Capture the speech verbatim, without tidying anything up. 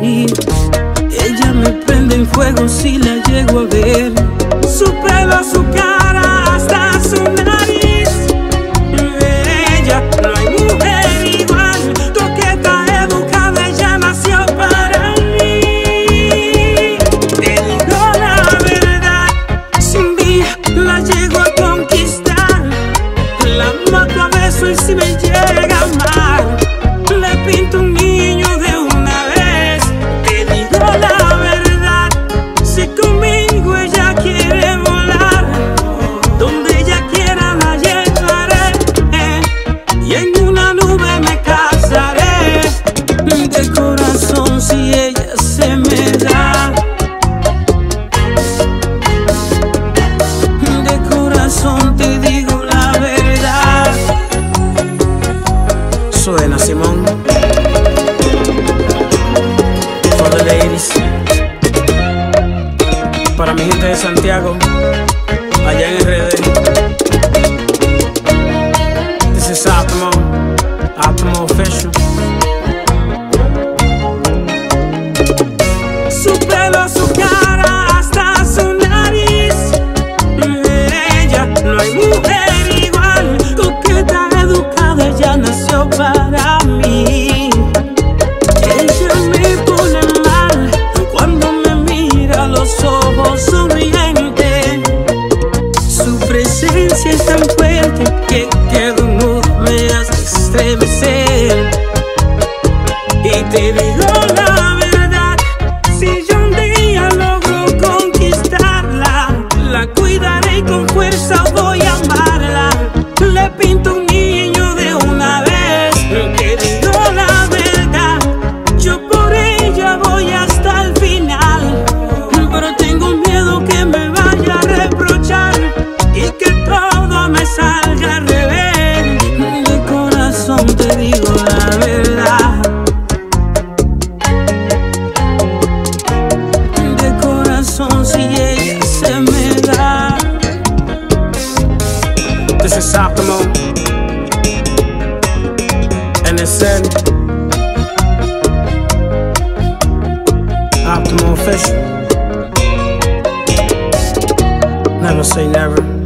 morir. Ella me prende en fuego si la llego a ver. Su pelo, su cara, hasta su nariz. Ella, no hay mujer igual. Coqueta, educada, ella nació para mí. Te digo la verdad, si un día la llego a conquistar, la mato a beso y si me llega a amar, le pinto un niño de una vez. Te digo la verdad, si conmigo ella quiere volar, donde ella quiera la llevaré, eh, y en una nube me casaré. De corazón si ella se me da, de corazón te digo la verdad. Suena Simón. For the ladies, para mi gente de Santiago, allá en R D. This is Optimo, Optimo Official. Su pelo, su cara, hasta su nariz. Ella, no hay mujer igual. Coqueta, educada, ella nació para mí. Ella me pone mal cuando me mira a los ojos sonriente. Su presencia es tan fuerte que quedo mudo, me hace estremecer. Y te digo la verdad, si yo un día logro conquistarla, la cuidaré y con fuerza voy a amarla. Le pinto un niño de una vez. Te digo la verdad, yo por ella voy hasta el final, pero tengo miedo que me vaya a reprochar y que todo me salga al revés. De corazón te digo la verdad, de corazón si ella se me da. This is Optimo, and it's said Optimo Official. Never say never.